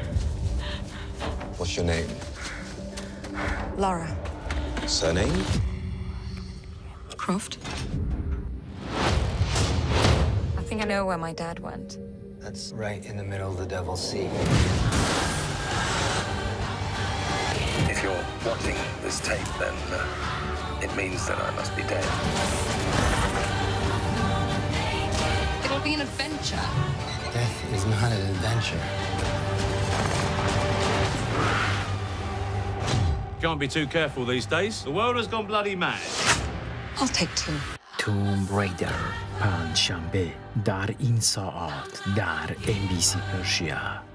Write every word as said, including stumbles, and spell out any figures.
What's your name? Laura. Surname? Croft. I think I know where my dad went. That's right in the middle of the Devil's Sea. If you're watching this tape, then uh, it means that I must be dead. It'll be an adventure. Death is not an adventure. Can't be too careful these days. The world has gone bloody mad. I'll take two. توم ریدر پنج شنبه در این ساعت در ام بی سی پرشیا.